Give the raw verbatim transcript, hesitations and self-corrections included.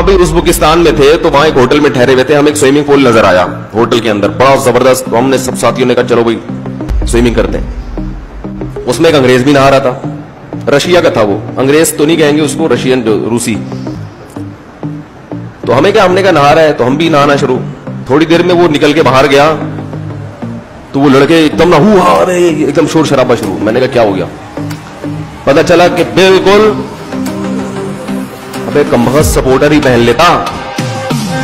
अभी उज़्बेकिस्तान में थे तो वहां एक होटल में ठहरे हुए थे, हमें एक स्विमिंग पूल नजर आया होटल के अंदर, बड़ा जबरदस्त। तो हमने सब साथियों ने कहा चलो भाई स्विमिंग करते हैं। उसमें एक अंग्रेज भी नहा रहा था, रशिया का था वो, अंग्रेज तो नहीं कहेंगे उसको, रशियन जो रूसी। तो हमें क्या, हमने कहा नहा रहा है तो हम भी नहाना शुरू। थोड़ी देर में वो निकल के बाहर गया तो वो लड़के एकदम ना हु हा रे, एकदम शोर शराबा शुरू। मैंने कहा क्या हो गया? पता चला कि बिल्कुल अबे कमबख्त सपोर्टर ही पहन लेता,